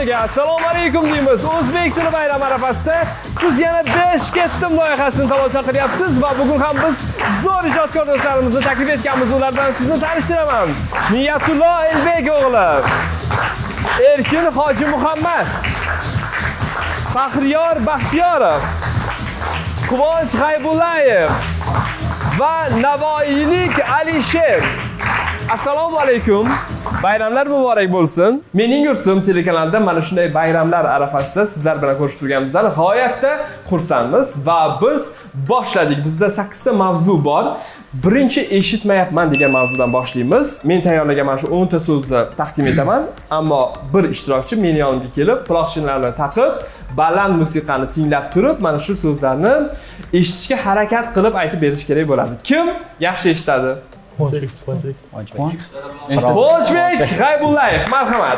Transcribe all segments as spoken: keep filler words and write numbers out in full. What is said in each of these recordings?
barchaga assalomu alaykum deymiz. O'zbek tili bayrami arafasida siz yana besh ketdim loyihasini tomosha qilyapsiz va bugun ham biz zo'r ijodkor do'stlarimizni taklif etganmiz. Ulardan sizni tanishtiraman. Niyatullo Elbek o'g'li, Erkin Hoji Muhammad, Faxriyor Baxtiyorov, Quvonch G'aybullayev va Navoiylik Alisher. Assalomu alaykum. Bayramlar muborak bo'lsin. Mening yurtim telekanalida mana shunday bayramlar arafasida sizlar bilan ko'rishib turganimizdan g'oyatda xursandmiz va biz boshladik. Bizda sakkiz ta mavzu bor. Birinchi eshitmayapman degan mavzudan boshlaymiz. Men tayyorlagan mana shu o'n ta so'zni taqdim etaman, ammo bir ishtirokchi meni yonimga kelib, quloqchinlarni taqib, baland musiqani tinglab turib, mana shu so'zlarni eshitishga harakat qilib aytib berish kerak bo'ladi. Kim yaxshi eshitadi? Quvonchbek, Quvonchbek. Quvonchbek G'aybullayev, marhamat.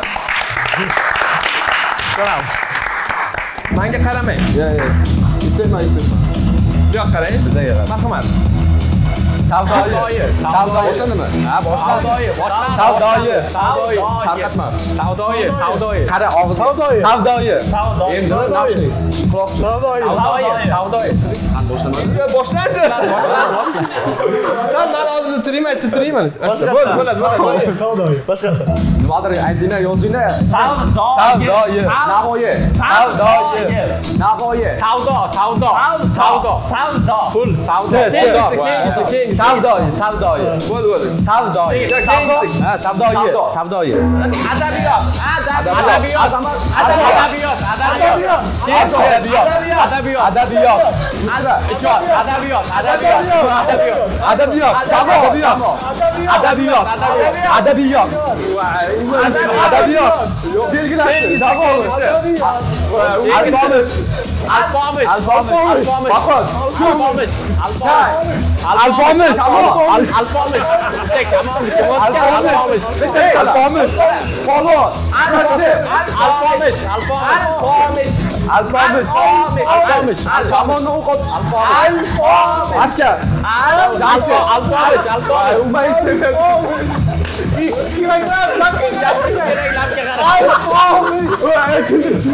Salom. Menga qaramang. Yo'q, yo'q. Istayman, istayman. Yo'q, qarang. Bizga qarang. Marhamat. Savdoyi. Savdoyi. Boshlandimi? Ha, Savdoyi. Savdoyi. Savdoyi. Tarqatma. Savdoyi. Savdoyi. Qara og'iz. Savdoyi. Savdoyi. Savdoyi. Endi nashni. Quloq. Savdoyi. Savdoyi. Savdoyi. Qani boshlandi? Boshlandi. Boshlandi. Sen men oldimda turayman, aytib turayman. Bo'ldi, bo'ladi, bo'ladi. Savdoyi. Boshqa. Nimadir aytinglar, yozinglar. Savdoyi. Navoiy. Savdoyi. Navoiy. Savdo, savdo. Savdo. Savdo. Pul, savdo. Keng, savdoyi, savdoyi. Bo'ldi, bo'ldi. Savdoyi. Ha, savdoyi. Savdoyi. Adabiyot. Adabiyot. Adabiyot. Adabiyot. Adabiyot. Adabiyot. Adabiyot. Ijod. Adabiyot. Adabiyot. Adabiyot. Adabiyot. Adabiyot. Adabiyot. Adabiyot. Adabiyot. Belgilansin. Javob. Albomish. Albomish. Albomish. Albomish. Albomish. Albomish. Albomish. Tek tamam. Albomish. Albomish. Polvon. Albomish. Albomish. Albomish. Albomish. Tomonni o'qotish. Albomish. Askar. Albomish. Albomish. Albomish. Umaysin. İş keraklar, lapga gapirish kerak, lapga qara. Albomish.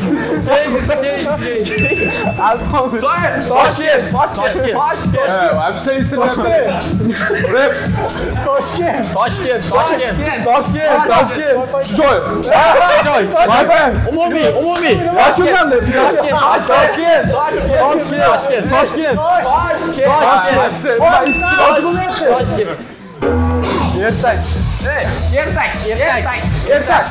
Albomish. Toshkent. Toshkent. Toshkent. Abseysin. Rep. Toshkent. Toshkent. Toshkent. Toshkent. Toshkent. Joy. Joy. Toshkent. Umumiy, umumiy. Toshkent. Toshkent. Toshkent. Toshkent. Toshkent. Toshkent. Toshkent. Ertak. Ertak. Ertak. Ertak.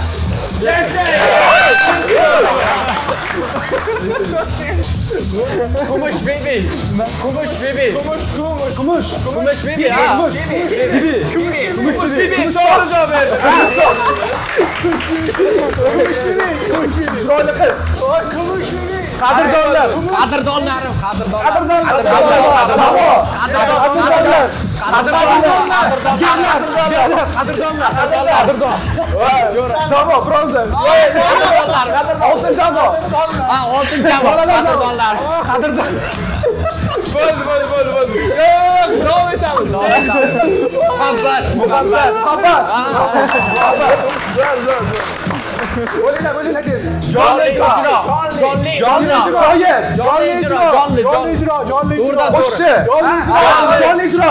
Kumush bibi. Kumush bibi. Kumush, kumush. Kumush. Kumush bibi. Kumush bibi. Kumush bibi. Doğru cevap verdi. Kumush bibi. Chiroyli qiz. Kumush bibi. Qadrdonlar. Qadrdonlarim. Qadrdonlar. Qadrdonlar. Qadrdonlar. Qadrdonlar. Qadrdonlar. Qadrdon. Javo, bronza. Qadrdonlar. Oltin javo. Ha, oltin javo. Qadrdonlar. Qadrdon. Bo'ldi, bo'ldi, bo'ldi, bo'ldi. Yo'q, davom etamiz. Muhabbat, muhabbat, muhabbat. Bo'linglar, bo'linglar tez. Jonli ijro. Jonli Jonli ijro. Shoir. Jonli ijro. Jonli, jonli ijro. Jonli ijro. Qo'shiqchi. Jonli ijro.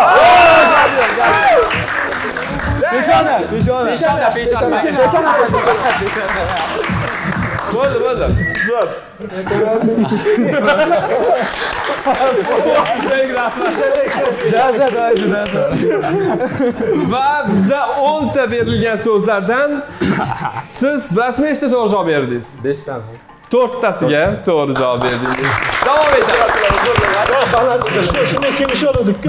Peshona. Peshona. Peshona, peshona. Peshona. Bo'ldi, bo'ldi. Zo'r. Va bizda o'n ta berilgan so'zlardan siz bilasizmi nechta to'g'ri javob berdingiz? besh tasi. to'rttasiga to'g'ri javob berdingiz. Davom etamiz. Shunga kelishdik-ku.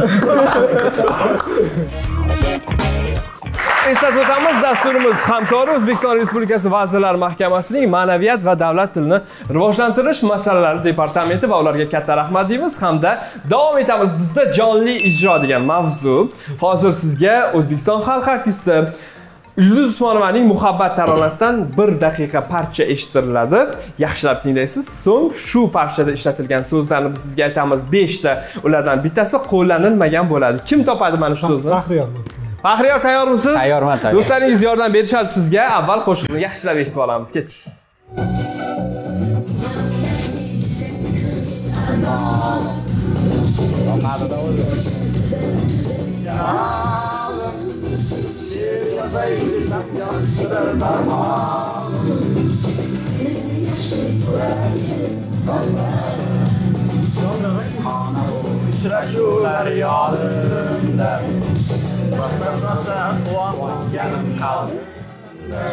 Eslatib o'tamiz, dasturimiz hamkori O'zbekiston Respublikasi Vazirlar Mahkamasining Ma'naviyat va davlat tilini rivojlantirish masalalari departamenti va ularga katta rahmat deymiz hamda davom etamiz. Bizda jonli ijro degan mavzu. Hozir sizga O'zbekiston xalq artisti Yulduz Usmonovaning Muhabbat taronasidan bir daqiqa parcha eshittiriladi. Yaxshilab tinglaysiz. So'ng shu parchada ishlatilgan so'zlarni biz sizga aytamiz besh ta. Ulardan bittasi qo'llanilmagan bo'ladi. Kim topadi mana shu so'zni? Faxriyor. Faxriyor, tayyormisiz? Tayyorman, tayyor. Do'stlaringiz yordam berishadi sizga. Avval qo'shiqni yaxshilab eshitib olamiz. Keting. Uchrashuvlar yodimda, boshqarmasa quvonganim qalbimda.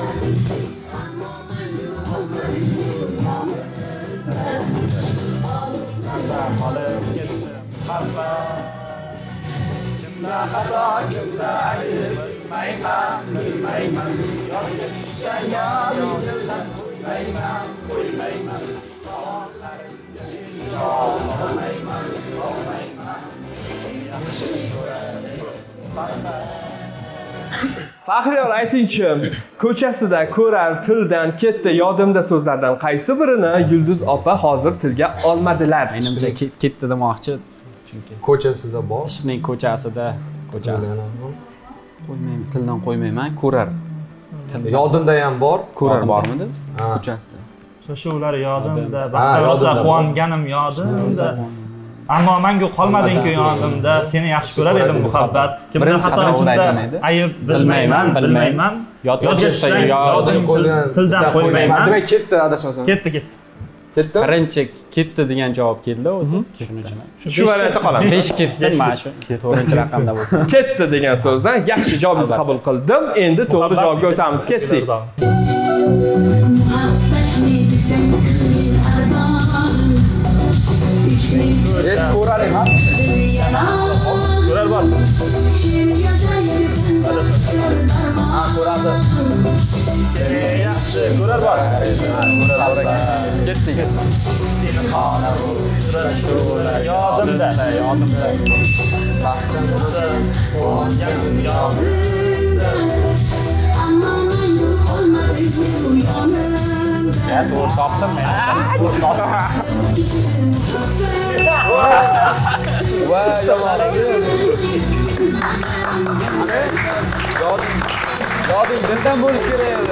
Qolib ketdim muhabbat, kimda xato, kimda ayb, bilmayman, bilmayman. Yoshga tushsa yodimdan qo'ymayman, qo'ymayman. Savollarimga javob olmayman, olmayman. Yaxshi ko'radi Faxriyor, aytingchi, ko'chasida ko'rar tildan ketdi yodimda so'zlardan qaysi birini Yulduz opa hozir tilga olmadilar? Menimcha ketdi demoqchi. Chunki Ko'chasida bor. ishning ko'chasida, ko'chasi. Qo'ymayman, tildan qo'ymayman, ko'rar. Yodimda ham bor. Ko'rar bormidi? Ko'chasida. Uchrashuvlar yodimda, baxtlar rosa quvonganim yodimda. Ammo menga qolmading-ku yonimda, seni yaxshi ko'rar edim muhabbat. Kimda xato, kimda ayb, bilmayman, bilmayman. Yodga tushsa yodim tildan qo'ymayman. Demak ketdi adashmasam. Ketdi, ketdi. Ketdi? Birinchi ketdi degan javob keldi o'zi. Shuning uchun. Shu variantda qolamiz. besh ketdi, mana shu to'rtinchi raqamda bo'lsa. Ketdi degan so'zdan yaxshi javob qabul qildim. Endi to'g'ri javobga o'tamiz. Ketdik. Et ko'rar emas. Ko'rar bor. Ha, ko'radi. Seni yaxshi ko'rar bor. Ko'rar bor ekan. Ketdi. Uchrashuvlar yodimda, yodimda. Baxtimda quvonganim yodimda. Ya, to'g'ri topdim men. Va yomonligim. Yodim dildan bo'lish kerak edi.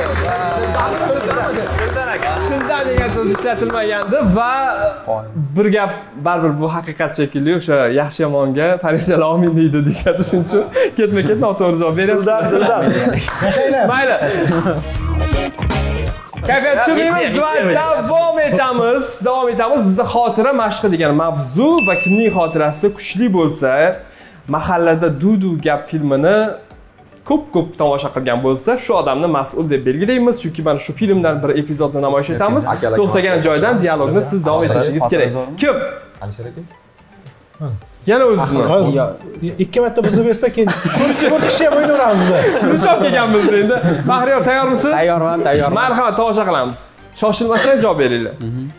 Tildan degan so'z ishlatilmagandi va bir gap baribir bu haqiqat shekilli, o'sha yaxshi yomonga farishtalar amin deydi deyshadi, shuning uchun ketma-ket noto'g'ri javob beryapsiz. Dildan. Yashanglar. Mayli. Kayfiyat tushirmaymiz va davom etamiz. Davom etamiz. Bizda xotira mashqi degan mavzu va kimning xotirasi kuchli bo'lsa, mahallada Dudu gap filmini ko'p-ko'p tomosha qilgan bo'lsa, shu odamni mas'ul deb belgilaymiz, chunki mana shu filmdan bir epizodni namoyish etamiz. To'xtagan joydan dialogni siz davom etishingiz kerak. Kim? Alisher aka. Yana o'zizmi? Ikki marta buzib bersa keyin to'rt kishi ham o'ynaveramiz. Shuni chop kelganmiz endi. Faxriyor, tayyormisiz? Tayyorman, tayyorman. Marhamat, tomosha qilamiz. Shoshilmasdan javob beringlar.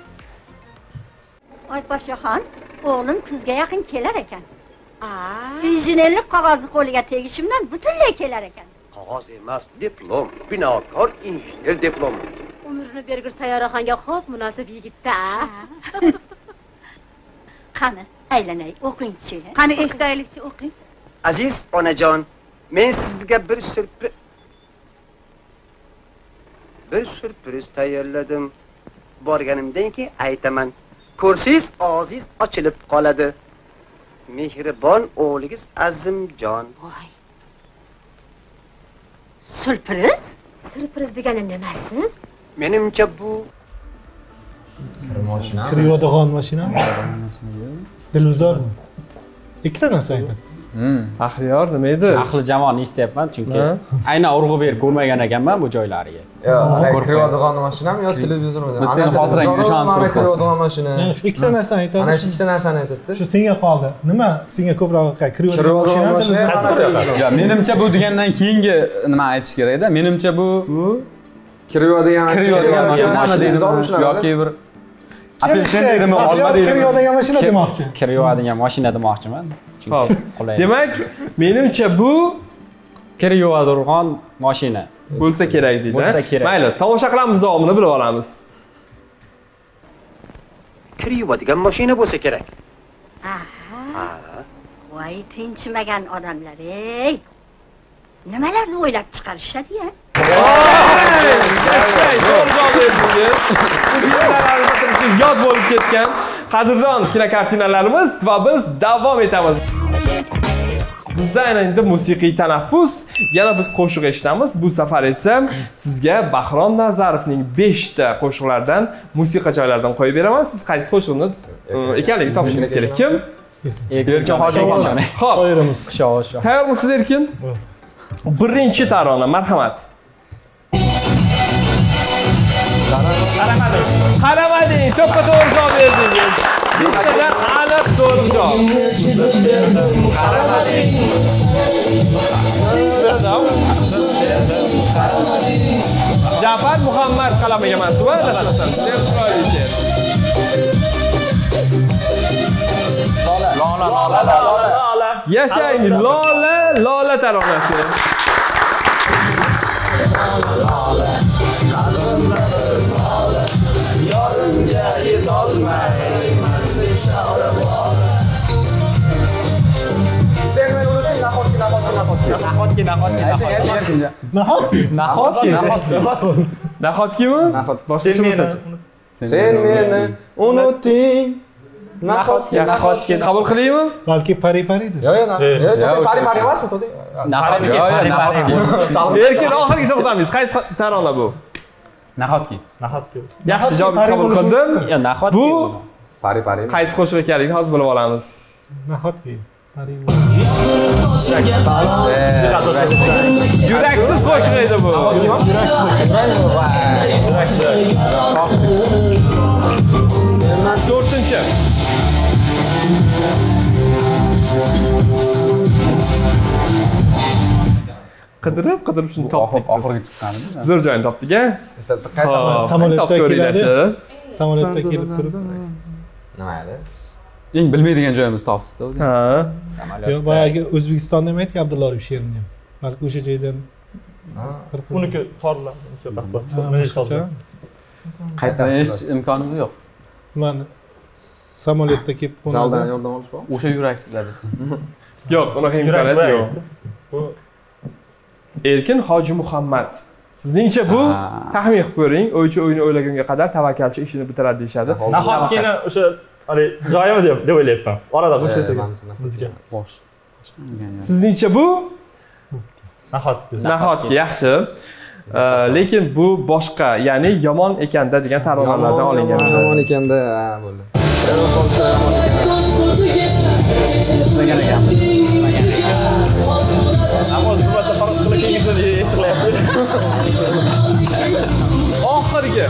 Oypodshoxon, o'g'lim kuzga yaqin kelar ekan. Injenerlik qog'ozi qo'liga tegishimdan butunlay kelar ekan. Qog'oz emas, diplom. Binokor injener diplomi. Umrini bergir Sayyoraxonga xo'p munosib yigitda. Qani, aylanay, o'qingchi. Qani eshitaylikchi, o'qing. Aziz onajon, men sizga bir surpriz bir surpriz tayyorladim. Borganimdan keyin aytaman. Ko'rsiz, og'zingiz ochilib qoladi. Mehribon o'g'lingiz Azimjon. Voy. Surpriz? Surpriz degani nimasi? Menimcha bu Mashina. Kiryodigan mashinami? Televizormi? Ikkita narsa aytadi. Faxriyor, nima edi? Ahli jamoani eshityapman, chunki aynan urg'u berib ko'rmagan ekanman bu joylariga. Yo, kiryodigan mashinami yo televizormi? Biz seni xotirangga ishonib turibmiz. Kiryodigan mashina. Yani shu ikkita narsani aytadi. Ana shu ikkita narsani aytadi. Shu senga qoldi. Nima senga ko'proq yoqqan? Kiryodigan mashina, televizor. Ya menimcha bu degandan keyingi nima aytish kerak-da. Menimcha bu kiryodigan kiryodigan mashina deydimi yoki bir apelsin deydimi, olma deydimi? Kiryodigan mashina demoqchi. Kiryodigan mashina demoqchiman. Chunki qulay. Demak, menimcha bu kiryodigan mashina bo'lsa kerak deydi. Bo'lsa kerak. Mayli, tomosha qilamiz, davomini bilib olamiz. kir yuvadigan mashina bo'lsa kerak. Aha. Voy, tinchimagan odamlar, ey. Nimalarni o'ylab chiqarishadi-ya? Yashang, to'g'ri javob berdingiz. Bu yod bo'lib ketgan qadrdon kinokartinalarimiz va biz davom etamiz. Bizda endi musiqiy tanaffus, yana biz qo'shiq eshitamiz. Bu safar esa sizga Bahrom Nazarovning besh ta qo'shiqlaridan musiqa joylaridan qo'yib beraman. Siz qaysi qo'shiqni ekanligini topishingiz kerak. Kim? Erkin Hojimovich. Xo'p, Qo'yiramiz. tayyormisiz Erkin? Birinchi tarona, marhamat. Qaramading. Qaramading. To'ppa to'g'ri javob berdingiz. Bittadan aniq to'g'ri javob. Qaramading. Jafar Muhammad qalamiga mansub. Lola, lola, lola, lola. Yashang Lola, Lola taronasi. Yorimga yetolmayman bechora bola. Sen meni unuting, nahotki, nahotki, nahotki. Nahotki, nahotki, nahotki. Nahotki. Nahotki. Nahotki-mi? Boshqacha bo'lsa-chi. Sen meni unuting. Nahotki, nahotki. Qabul qilaymi? Balki pari-paridir. Yo'q, yo'q. Yo'q, pari-pari emasmi, to'ding? Nahotki, nahotki. Erkin oxirgi to'xtamiz. Qaysi tarona bu? Nahotki. Nahotki. Yaxshi javobingizni qabul qildim. Yo, nahotki. Bu Pari-pari. qaysi qo'shiq ekanligini hozir bilib olamiz. Nahotki. Pari. Yuraksiz qo'shiq edi bu. to'rtinchi. Qidirib, qidirib shuni topdik. Oxirgi chiqqanimiz. Zo'r joyini topdik-a? Samolyotda keladi. keladi. Samolyotda kelib turib. Nima edi? Eng bilmaydigan joyimizni topibsiz-da o'zi. Ha. Yo'q, boyagi O'zbekistonda nima aytgan Abdulloyev she'rini ham. Balki o'sha joydan Uniki torlar, musiqa asbob. Qaytadan eshitish imkonimiz yo'q. mana samolyotda kelib Zaldan yordam olish bor. O'sha yuraksizlar. Yo'q, unaqa imkoniyat yo'q. Bu Erkin Hoji Muhammad. Sizningcha bu taxmin qilib ko'ring. O'ychi o'yini o'ylagunga qadar tavakkalchi ishini bitiradi deyshadi. Nahotkini o'sha hali joyimi deb deb o'ylayapman. Orada qo'shilgan bizga. Bosh. Sizningcha bu Nahotki. nahotki yaxshi. Lekin bu boshqa, ya'ni yomon ekanda degan taronalardan olingan. Yomon ekanda, ha, bo'ldi. Islagan ekan. Namoz qilmoqda farq qilib kelgisini eslayapti. Oxirgi.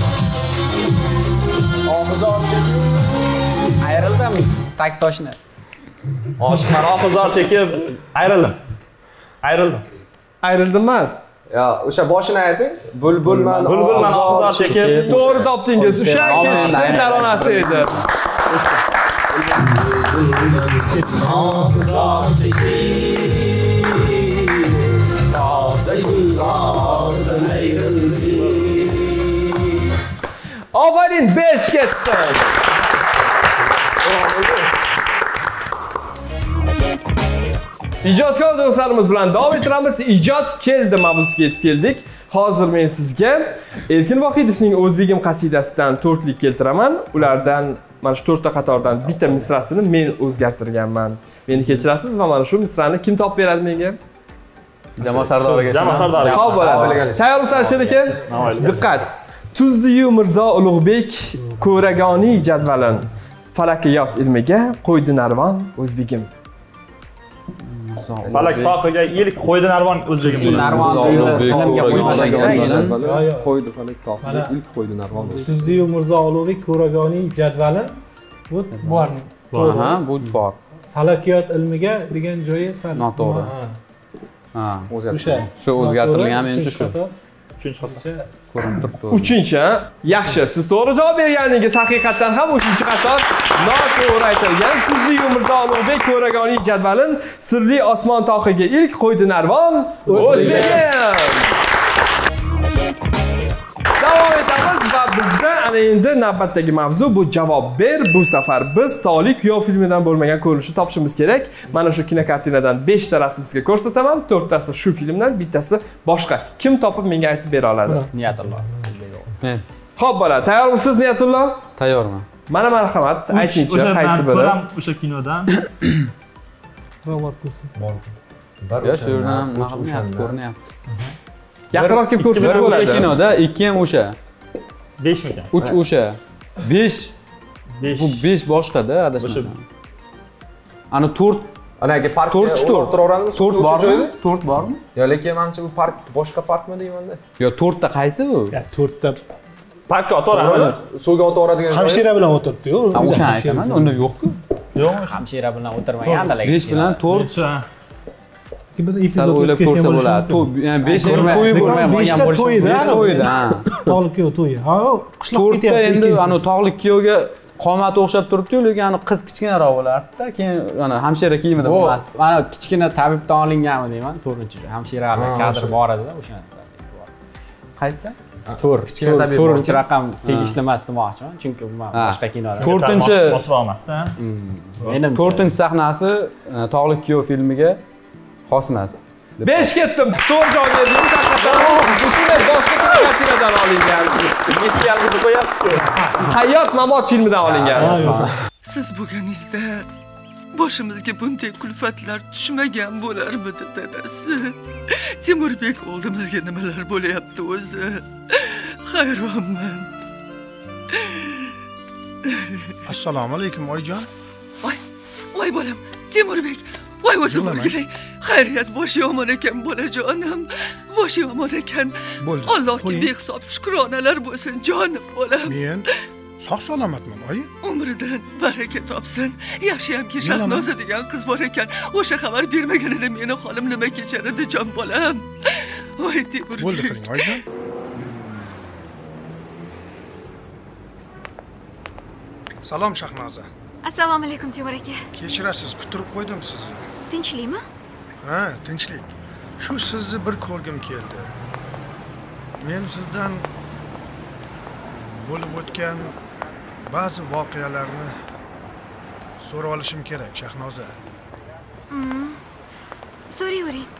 Og'izor ayrildim tak toshni. Oshman og'izor chekib ayrildim. Ayrildim. Ayrildim emas. Yo, o'sha boshini ayting. Bulbulman, Bulbulman og'izor chekib. To'g'ri topdingiz. O'sha kechishning taronasi edi. Ofarin besh ketdi. Ijodkor do'stlarimiz bilan davom ettiramiz. Ijod keldi mavzusiga yetib keldik. Hozir men sizga Erkin Vohidovning O'zbegim qasidasidan to'rtlik keltiraman. Ulardan mana shu to'rtta qatordan bitta misrasini men o'zgartirganman. Meni kechirasiz va mana shu misrani kim topib beradi menga? Jamoa sardoriga. Jamoa sardoriga. Xo'p bo'ladi. Tayyormisiz Alisher aka? Diqqat. Tuzdi-yu Mirzo Ulug'bek ko'ragoni jadvalin. Falakiyot ilmiga qo'ydi narvon O'zbegim. Falak toqiga ilk qo'ydi narvon O'zbegim. Narvon ilmga qo'ymasa kerak. Qo'ydi falak toqiga ilk qo'ydi narvon. Tuzdi-yu Mirzo Ulug'bek ko'ragoni jadvali bu bor. Ha, bu bor. Falakiyot ilmiga degan joyi sal noto'g'ri. Ha, o'sha shu o'zgartirilgan menimcha shu. uchinchi qator ko'rinib turibdi. uchinchi. Yaxshi, siz to'g'ri javob berganingiz haqiqatan ham uchinchi qator noto'g'ri aytilgan. Tuzli-yu Mirzo Ulug'bek ko'ragoni jadvalin sirli osmon tog'iga ilk qo'ydi narvon O'zbegim. Davom etamiz va bizda ana Mana endi navbatdagi mavzu bu javob ber. Bu safar biz Tog'li kuyov filmidan bo'lmagan ko'rinishni topishimiz kerak. Mana shu kinokartinadan besh ta rasm sizga ko'rsataman. to'rttasi shu filmdan, bittasi boshqa. Kim topib menga aytib bera oladi? Niyatullo. Men. Xo'p, bo'ladi. Tayyormisiz Niyatullo? Tayyorman. Mana marhamat, aytingchi, qaysi biri? Ko'ram o'sha kinodan. Robot bo'lsin. Ya shu yerdan ham naqlyapti, ko'rinyapti. Yaqinroq kelib ko'rsangiz O'sha bo'ladi. kinoda, ikki ham o'sha. besh mikan? uch o'sha. besh. Bu besh boshqada adashmasam. Ana to'rt, Anaga park to'rt to'rt. to'rt bormi? to'rt bormi? Yo, lekin menimcha bu park boshqa parkmi deymanda? Yo, to'rtta qaysi bu? Ya to'rtta Parkka o'tiraman. Suvga o'tiraveradigan joy. hamshira bilan o'tiribdi-yu. Ha, o'shani aytaman, unda yo'q-ku. Yo'q, Hamshira bilan o'tirmagan lekin. besh bilan to'rt. bir Sal epizod o'ylab ko'rsa bo'ladi. To'y, ya'ni besh to'y bo'lmagan beshta to'yda, to'yda. Tog'li kuyov to'yi. Ha, qishloqqa To'rtta ketyapti. endi ana tog'li kuyovga qomati o'xshab turibdi-yu, lekin ana qiz kichkinaroq bo'lardi-da, keyin ana hamshira kiyimida Bu bo'lmasdi. mana kichkina tabibdan olinganmi deyman, to'rtinchi hamshiralar kadr bor edi-da o'shani. Qaysida? To'rt, to'rtinchi raqam tegishli emas demoqchiman, chunki bu boshqa kinoda. to'rtinchi mosroq emas-da. Menim to'rtinchi sahnasi Tog'li kuyov filmiga xos emas. besh ketdim. To'rt javob berdingiz. Haqiqatan butunlay boshqa kinokartinadan olingan. Missiyamizni qo'yapsiz-ku. Hayot mamot filmidan olingan. Siz bo'lganingizda boshimizga bunday kulfatlar tushmagan bo'larmidi dadasi. Temurbek oldimizga nimalar bo'layapti o'zi? Hayronman. Assalomu alaykum oyijon. Voy, voy bolam, Temurbek. Voy o'zim o'rgilay. Xayriyat, boshi yomon ekan bolajonim. Boshi yomon ekan. Bo'ldi. Allohga behisob shukronalar bo'lsin jonim bolam. Men sog' salomatman, oyi. Umridan baraka topsin. Yaxshiyamki Shahnoza degan qiz bor ekan. O'sha xabar bermaganida meni holim nima kechar edi jon bolam. Voy Temurbek. Bo'ldi qiling oyijon. Salom Shahnoza. Assalomu alaykum Temur aka. Kechirasiz, kutirib qo'ydim sizni. Tinchlikmi? Ha, tinchlik. Shu sizni bir ko'rgim keldi. Men sizdan bo'lib o'tgan ba'zi voqealarni so'rab olishim kerak, Shahnoza. Mm. So'rayvering.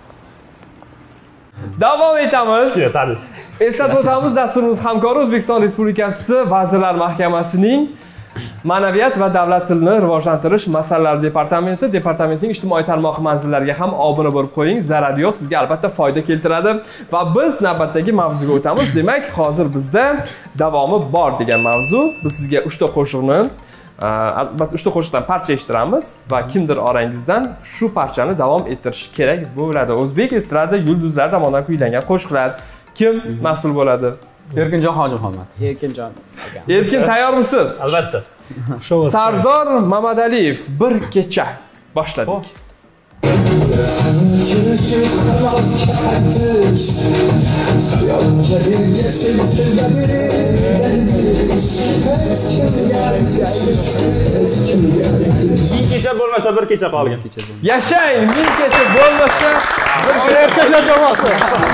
Davom etamiz. Eslatib o'tamiz, dasturimiz hamkori O'zbekiston Respublikasi Vazirlar Mahkamasining Ma'naviyat va davlat tilini rivojlantirish masalalari departamenti, departamentning ijtimoiy tarmoq manzillariga ham obuna bo'lib qo'ying. Zarari yo'q, sizga albatta foyda keltiradi. Va biz navbatdagi mavzuga o'tamiz. Demak, hozir bizda davomi bor degan mavzu. Biz sizga uchta qo'shiqni, albatta uchta qo'shiqdan parcha eshittiramiz va kimdir orangizdan shu parchani davom ettirishi kerak bo'ladi. O'zbek estrada yulduzlar tomonidan kuylangan qo'shiqlar. Kim mas'ul bo'ladi? Erkinjon Hojimuhammad. Erkinjon aka. Erkin, tayyormisiz? Albatta. Sardor Mamadaliyev bir kecha boshladik. Ming kecha bo'lmasa bir kecha qolgan. Yashang, ming kecha bo'lmasa bir kecha jamoasi.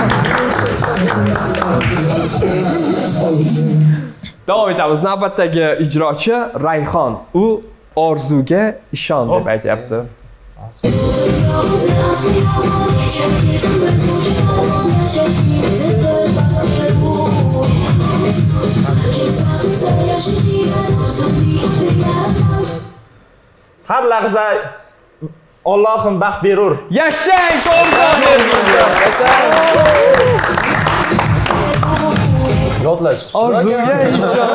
Davom etamiz. Navbatdagi ijrochi Rayhon. U orzuga ishon deb aytyapti. Har lahza Allohim baxt berur. Yashang, to'g'ri Yodlash. Orzuga ishon.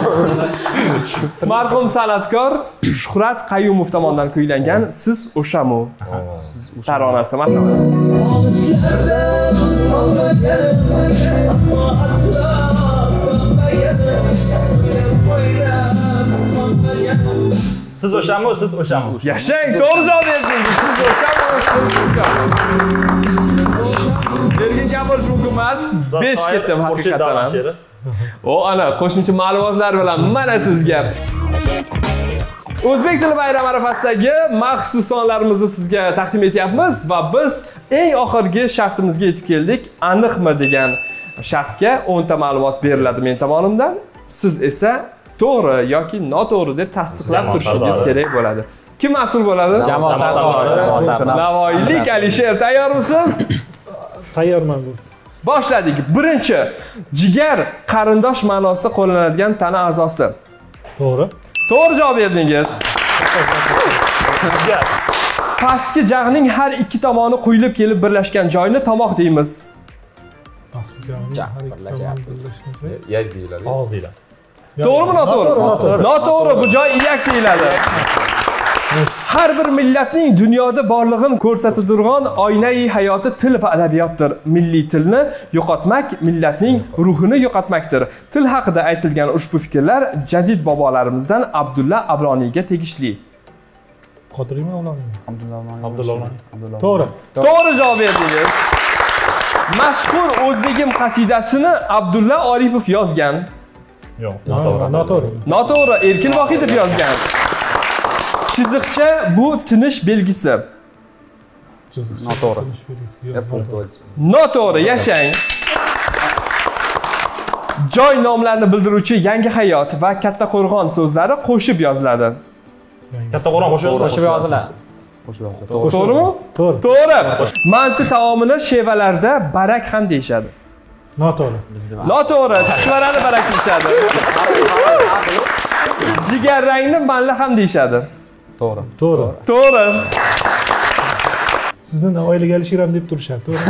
Marhum san'atkor Shuhrat Qayumov tomonidan kuylangan Siz o'shamu taronasi. Marhamat. Siz o'shamu, siz o'shamu. Yashang, to'g'ri javob berdingiz. Siz o'shamu, siz o'shamu. Erkin gap bo'lish mumkin emas. besh ketdim haqiqatan ham. O ana qo'shimcha ma'lumotlar bilan mana sizga O'zbek tili bayrami arafasidagi maxsus sonlarimizni sizga taqdim etyapmiz va biz eng oxirgi shartimizga yetib keldik. Aniqmi degan shartga o'n ta ma'lumot beriladi men tomonimdan. Siz esa to'g'ri yoki noto'g'ri deb tasdiqlab turishingiz kerak bo'ladi. Kim mas'ul bo'ladi? Jamoat sardori. Navoiylik Alisher, tayyormisiz? Tayyorman bu. Boshladik. Birinchi, jigar qarindosh ma'nosida qo'llanadigan tana a'zosi. To'g'ri. To'g'ri javob berdingiz. Pastki jag'ning har ikki tomoni quyilib kelib birlashgan joyni tomoq deymiz. Pastki jag'ning har ikki tomoni birlashgan joy. Iyak deyiladi. Og'iz deyiladi. To'g'rimi, noto'g'ri? Noto'g'ri, bu joy iyak deyiladi. Har bir millatning dunyoda borlig'ini ko'rsatib turgan oynai hayoti til va adabiyotdir. Milliy tilni yo'qotmak millatning ruhini yo'qotmakdir. Til haqida aytilgan ushbu fikrlar jadid bobolarimizdan Abdulla Avloniyga tegishli. Qodiriymi, Avloniymi? Abdulla Avloniy. To'g'ri. To'g'ri javob berdingiz. Mashhur O'zbegim qasidasini Abdulla Oripov yozgan. Yo'q, noto'g'ri. Noto'g'ri, Erkin Vohidov yozgan. Chiziqcha bu tinish belgisi. Noto'g'ri. Noto'g'ri, yashang. Joy nomlarini bildiruvchi Yangi hayot va Katta qo'rg'on so'zlari qo'shib yoziladi. Katta qo'rg'on qo'shib yoziladi. To'g'rimi? To'g'ri. To'g'ri. Manti taomini shevalarda barak ham deyshadi. Noto'g'ri. Noto'g'ri, chuchvarani barak deyshadi. Jigar rangni malla ham deyshadi. To'g'ri. To'g'ri. To'g'ri. Sizni Navoiylik Alisher ham deb turishadi, to'g'ri.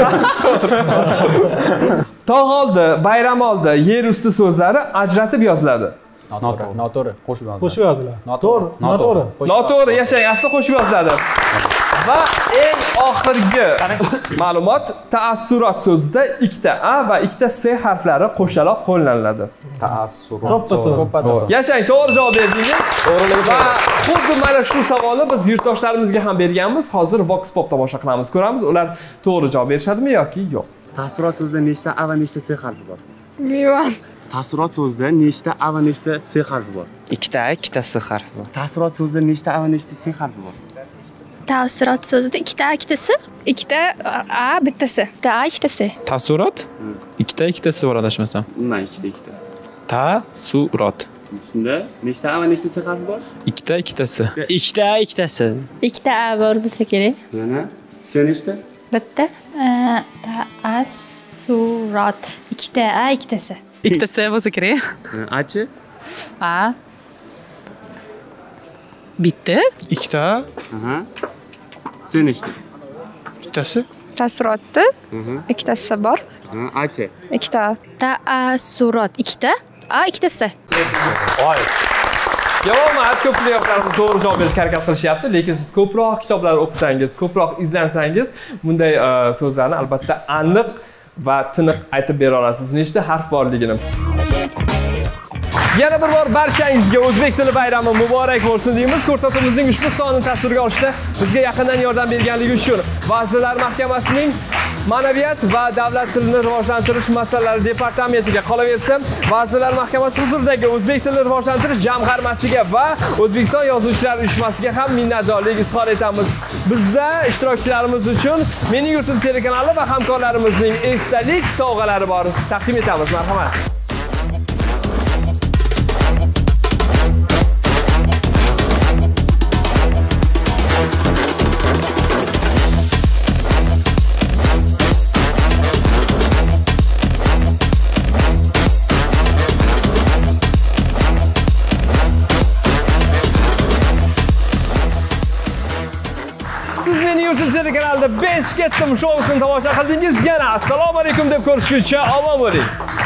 Tog' oldi, bayram oldi, yer usti so'zlari ajratib yoziladi. Noto'g'ri. Noto'g'ri. Qo'shib yoziladi. Qo'shib yoziladi. To'g'ri. Noto'g'ri. Noto'g'ri, yashang, asli qo'shib yoziladi. Va eng oxirgi ma'lumot, ta'assurot so'zida ikkita a va ikkita s harflari qo'shaloq qo'llaniladi. Ta'assurot. To'ppa-to'g'ri. Yashang, to'g'ri javob berdingiz. Va xuddi mana shu savolni biz yurtdoshlarimizga ham berganmiz. Hozir Vox Pop tomosha qilamiz, ko'ramiz, ular to'g'ri javob berishadimi yoki yo'q. Ta'assurot so'zida nechta a va nechta s harfi bor? Bilmayman. Ta'assurot so'zida nechta a va nechta s harfi bor? Ikkita a, ikkita s harfi bor. Ta'assurot so'zida nechta a va nechta s harfi bor? Ta'assurot so'zida ikkita a, ikkita s, ikkita a, bitta s. Bitta a, ikkita s. Ta'assurot? Ikkita ikkita s bor adashmasam. Nima ikkita ikkita? Ta'assurot. Shunda nechta a va nechta s harfi bor? Ikkita ikkita s. Ikkita a, ikkita s. Ikkita a bor bo'lsa kerak. Yana s nechta? Bitta. Ta'assurot. Ikkita a, ikkita s. Ikkita s bo'lsa kerak. A-chi? A. Bitta. Ikkita. Aha. S nechta? Bittasi. Ta'assurotda ikkitasi bor. A-chi? Ikkita. Ta'assurot ikkita a, ikkita s. Voy. Javob emas, ko'plar yoqlarimiz to'g'ri javob berishga harakat qilishyapti, lekin siz ko'proq kitoblar o'qisangiz, ko'proq izlansangiz, bunday so'zlarni albatta aniq va tiniq aytib bera olasiz, nechta harf borligini. Yana bir bor barchangizga o'zbek tili bayrami muborak bo'lsin deymiz. Ko'rsatuvimizning ushbu sonini tasvirga olishda bizga yaqindan yordam berganligi uchun Vazirlar Mahkamasining Ma'naviyat va davlat tilini rivojlantirish masalalari departamentiga, qolaversa Vazirlar Mahkamasi huzuridagi o'zbek tilini rivojlantirish jamg'armasiga va O'zbekiston Yozuvchilar uyushmasiga ham minnatdorlik izhor etamiz. Bizda ishtirokchilarimiz uchun Mening yurtim telekanali va hamkorlarimizning esdalik sovg'alari bor. Taqdim etamiz. Marhamat. telekanalida besh ketdim showsini tomosha qildingiz. Yana assalomu alaykum deb ko'rishguncha omon bo'ling.